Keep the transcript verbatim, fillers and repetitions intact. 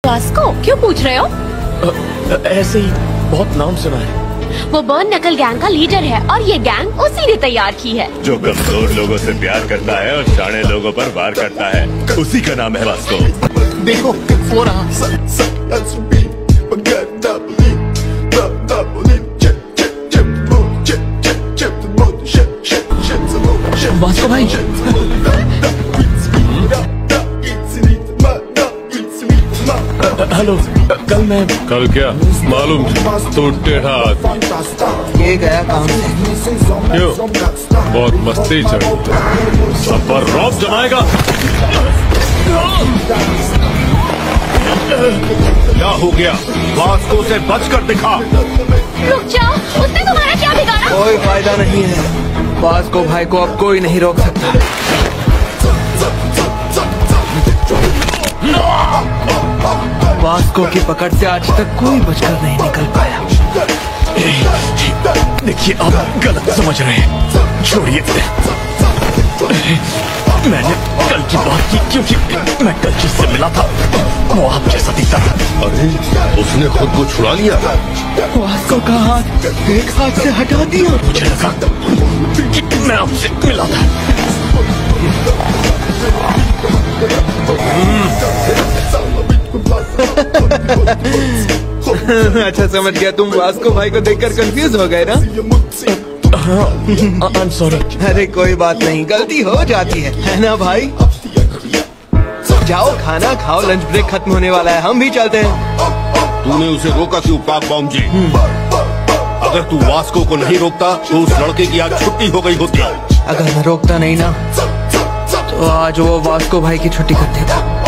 Vasco क्यों पूछ रहे हो? आ, ऐसे ही बहुत नाम सुना है। वो बर्न नकल गैंग का लीडर है और ये गैंग उसी ने तैयार की है। जो कमजोर लोगों से प्यार करता है और शाणे लोगों पर वार करता है, उसी का नाम है वास्को। देखो वो रहा। वास्को भाई, हेलो। कल मैं कल क्या मालूम तो टेढ़ा ये गया काम से। क्यों? बहुत मस्ती चढ़ सब पर रौब जमाएगा। क्या हो गया? वास्को से बचकर दिखा। रुक जाओ, उसने तुम्हारा क्या बिगाड़ा? कोई फायदा नहीं है, वास्को भाई को अब कोई नहीं रोक सकता। वास्को की पकड़ से आज तक कोई बचकर नहीं निकल पाया। देखिए आप गलत समझ रहे हैं, छोड़िए। मैंने कल की बात की क्योंकि मैं कल जिससे मिला था वो आप जैसा दिखता था। अरे उसने खुद को छुड़ा लिया। वास्को का हाथ एक हाथ से हटा दिया। मुझे लगा कि मैं आपसे मिला था। अच्छा समझ गया, तुम वास्को भाई को देखकर कंफ्यूज हो गए ना? I am sorry. अरे कोई बात नहीं, गलती हो जाती है, है ना भाई? जाओ खाना खाओ, लंच ब्रेक खत्म होने वाला है, हम भी चलते हैं। तूने उसे रोका क्यों पाक बॉम जी? अगर तू वास्को को नहीं रोकता तो उस लड़के की आज छुट्टी हो गई होती। अगर मैं रोकता नहीं ना तो आज वो वास्को भाई की छुट्टी कर देता।